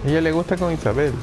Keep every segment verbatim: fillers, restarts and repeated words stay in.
A ella le gusta con Isabel.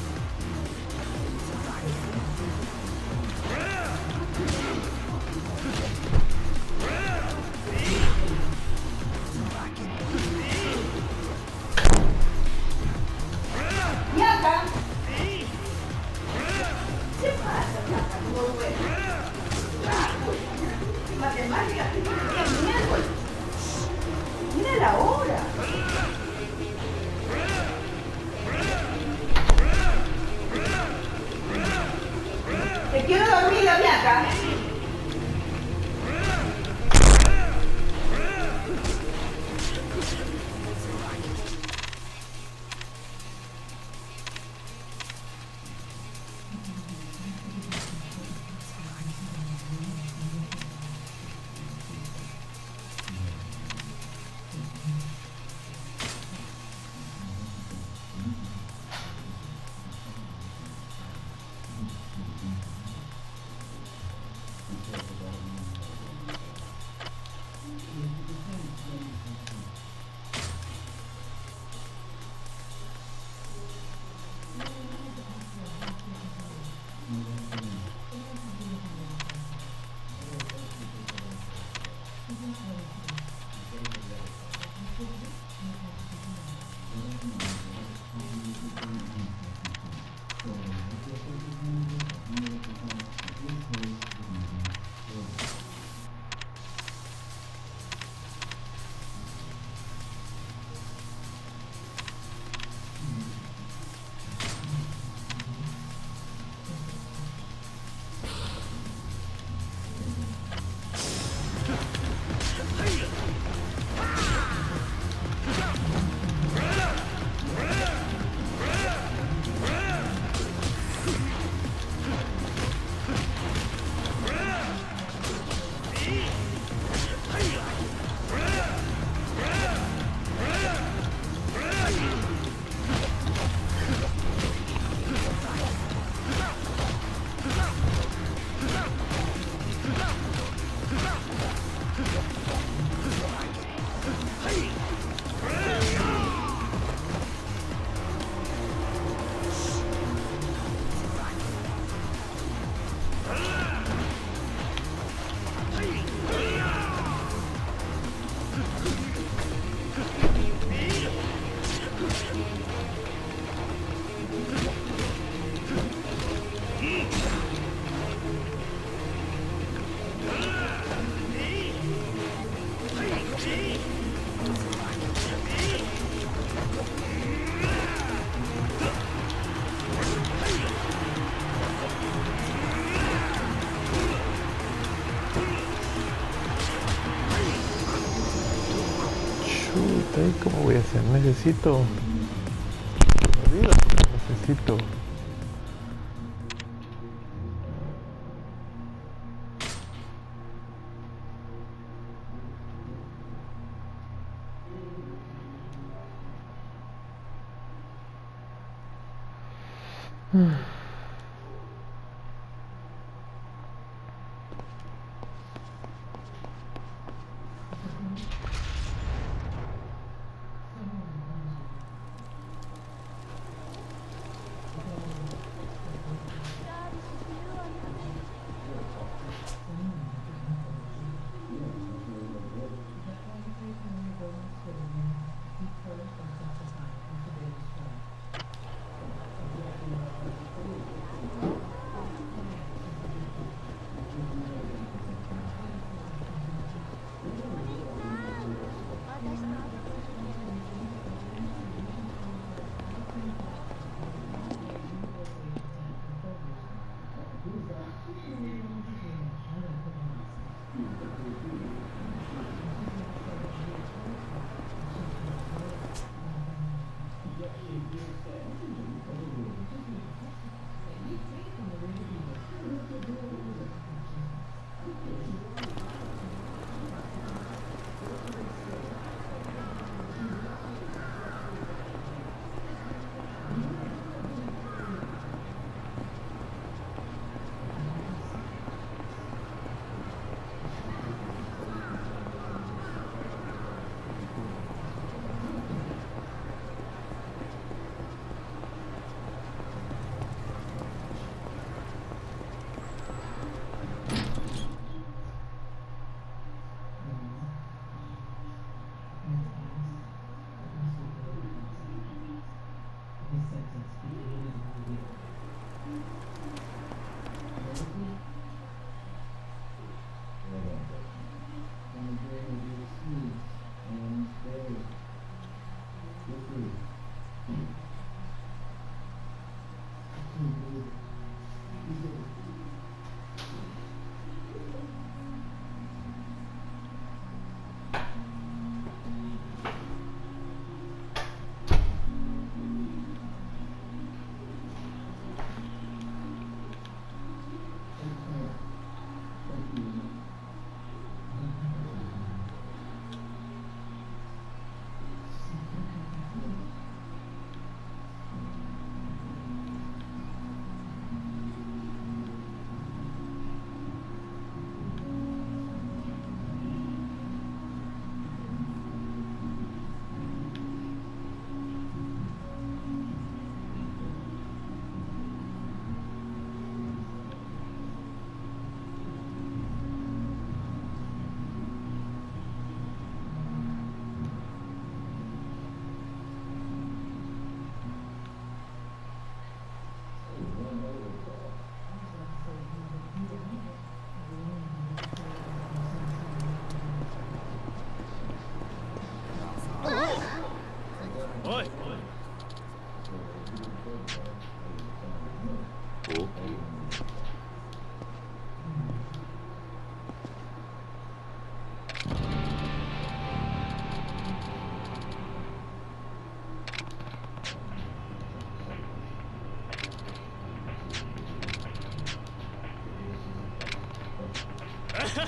¿Cómo voy a hacer? Necesito... Necesito...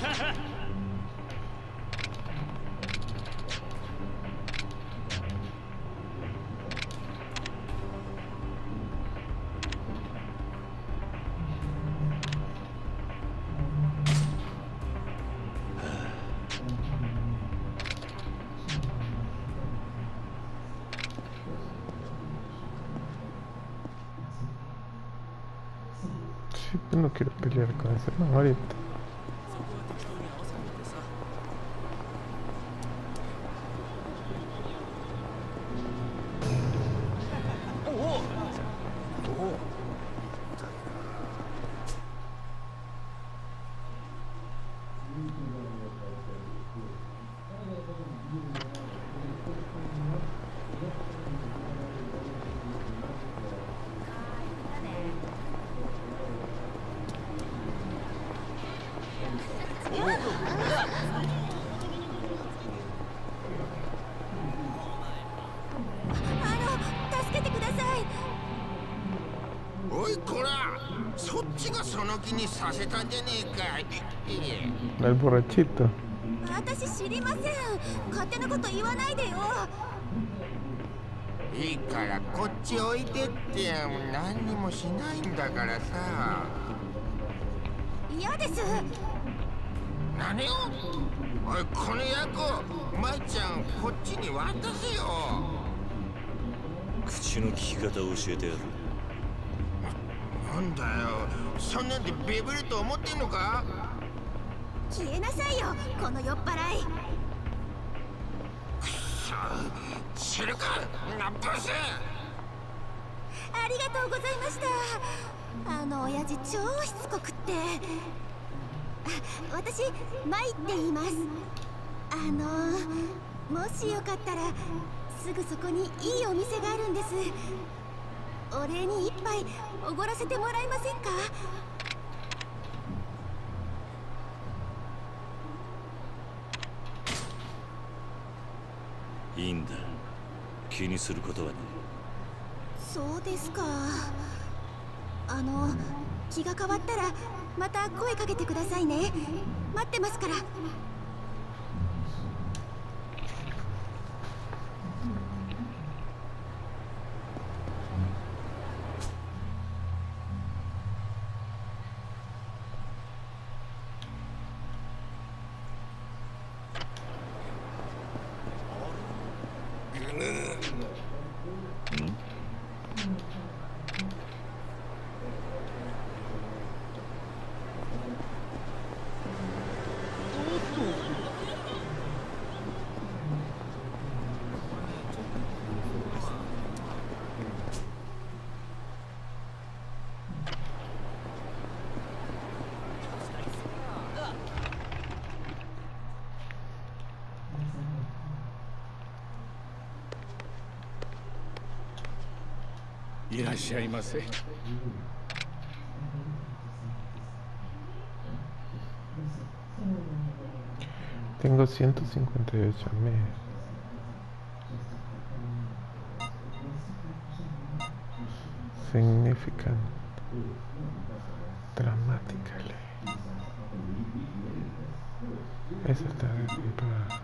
No quiero pelear con ese man ahorita. El borrachito. 私知りません。勝手なこと言わないでよ。 いいからこっち置いてって。何にもしないんだからさ。 嫌です。 何を？おい、この役、舞ちゃんこっちに渡せよ。 口の利き方を教えてやる。 なんだよ、そんなんでビビると思ってんのか？ 消えなさいよ、この酔っ払い。 くそ、知るか、ナッパス。 ありがとうございました。あの親父超しつこくって。私マイって言います。あのもしよかったらすぐそこにいいお店があるんです。お礼に一杯おごらせてもらえませんか？ いいんだ、気にすることはね。 そうですか。あの気が変わったらまた声かけてくださいね。待ってますから。 いらっしゃいませ。 Tengo ciento cincuenta y ocho mil. Significant. Dramatically. Esa está comprada.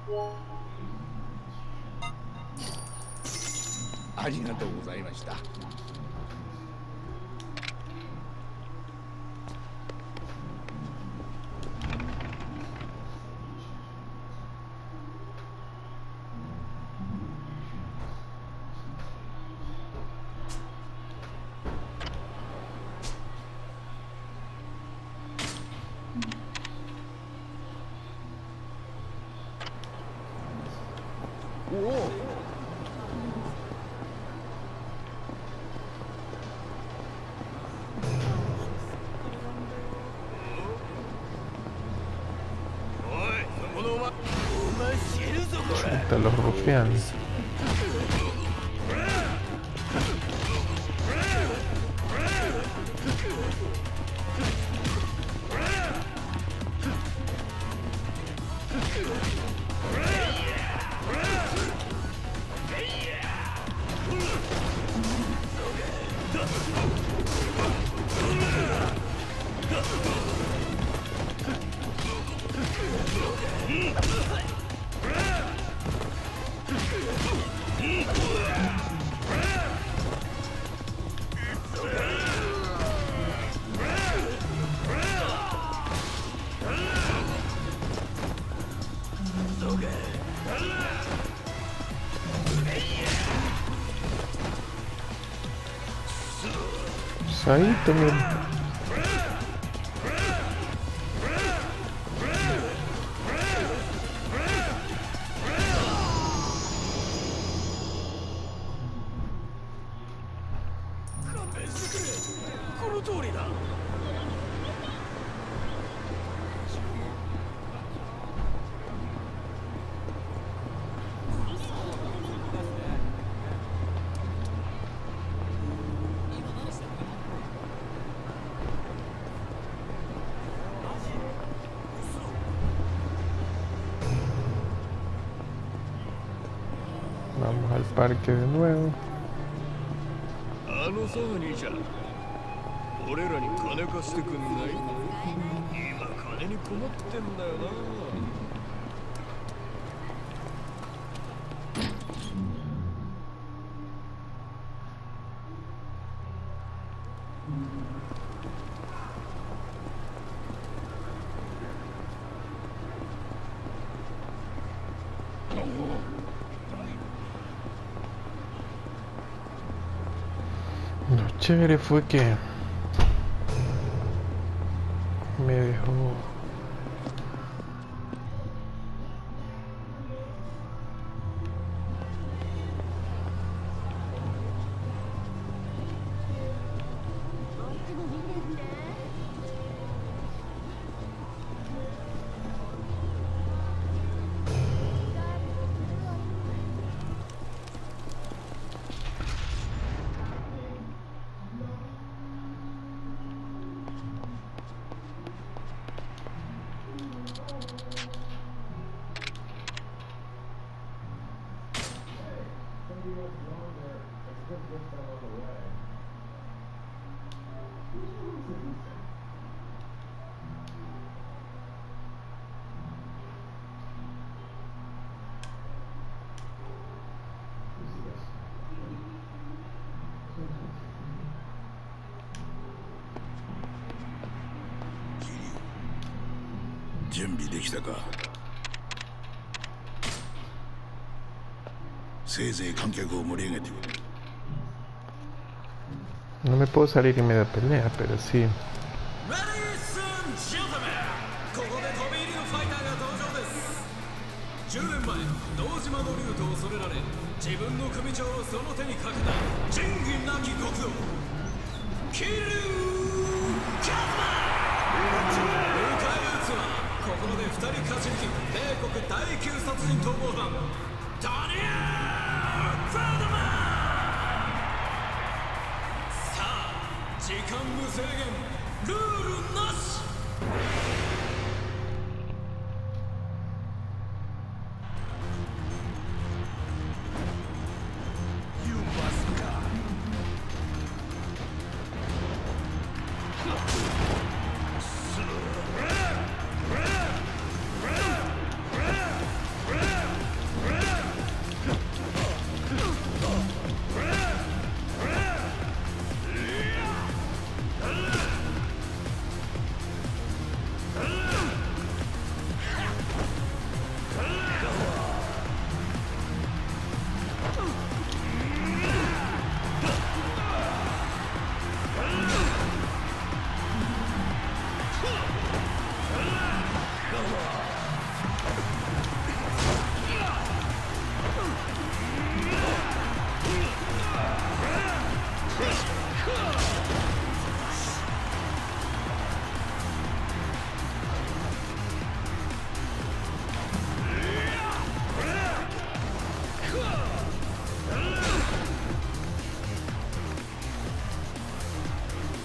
ありがとうございました。 Hasta los rufianes. Ahí también. Vamos al parque de nuevo. あのさ、兄ちゃん、俺らに金貸してくんない？今金に困ってんだよな。 Lo chévere fue que me dejó 準備できたか。せいぜい観客を盛り上げてくれ。 No me puedo salir y me da pelea, pero sí. Ladies and gentlemen, ここで飛び入りのファイターが登場です。じゅうねんまえ、堂島のルートを恐れられ、自分の組長をその手にかけた仁義なき極道、桐生一馬。迎え撃つは、ここまでふたり勝ち抜き、米国第きゅう殺人逃亡犯、ダニエル・フェルドマン。 時間無制限、ルールなし。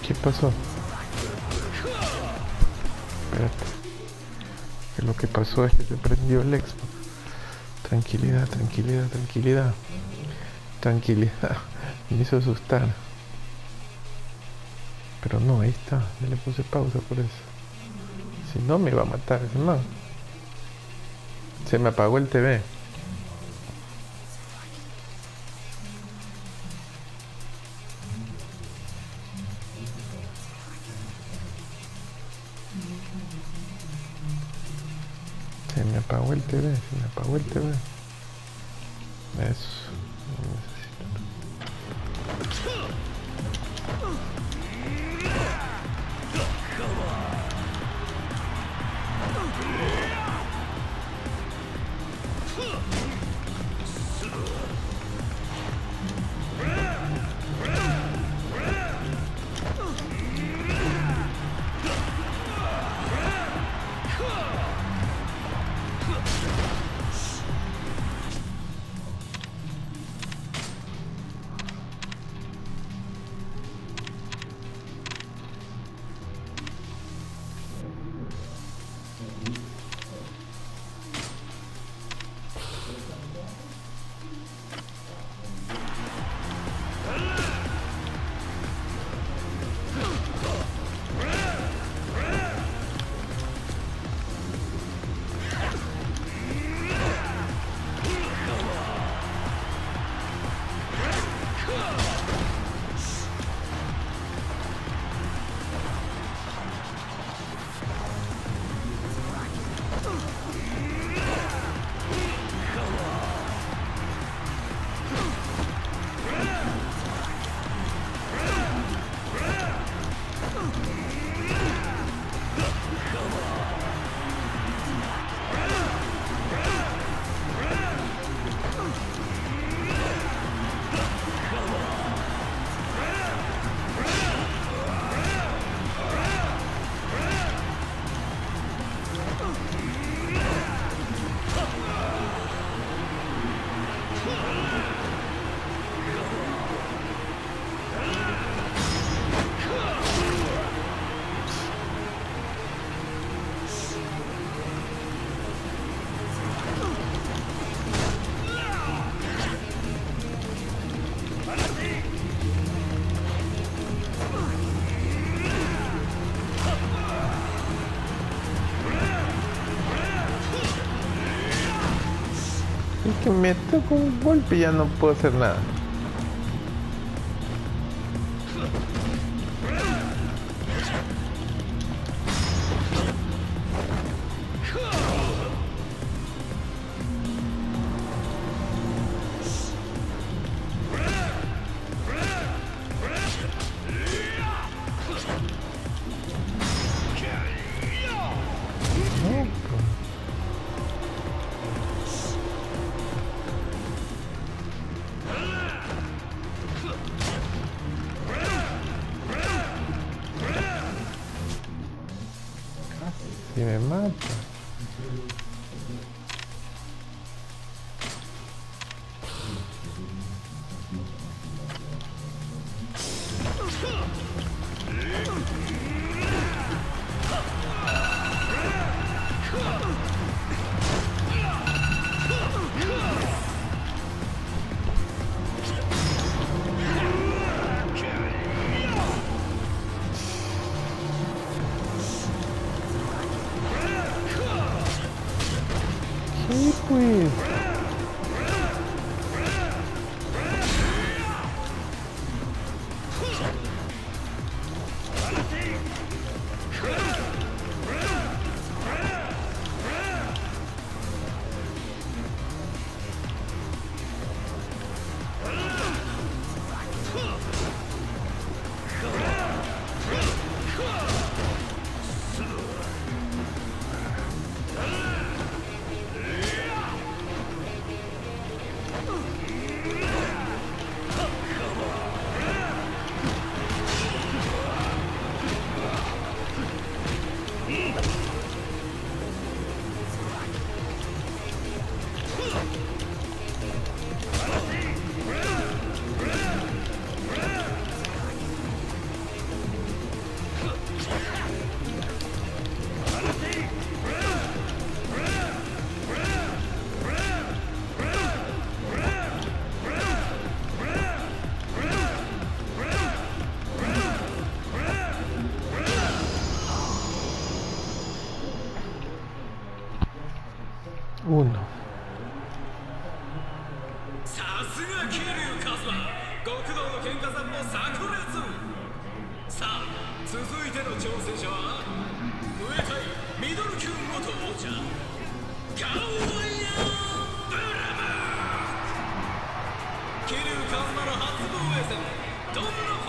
¿Qué pasó? Espérate. Que lo que pasó es que se prendió el Xbox. Tranquilidad, tranquilidad, tranquilidad. Tranquilidad. Me hizo asustar. Pero no, ahí está. Ya le puse pausa por eso. Si no me iba a matar ese man. Se me apagó el T V. Se me apagó el T V, se me apagó el T V. Eso. No necesito. Es que me toca un golpe y ya no puedo hacer nada. Y me mata. Sí, pues. さすが桐生一馬、極道の喧嘩さんも炸裂。さあ続いての挑戦者はムエタイミドル級元王者ガオヤブラム。桐生一馬の初防衛戦、どんな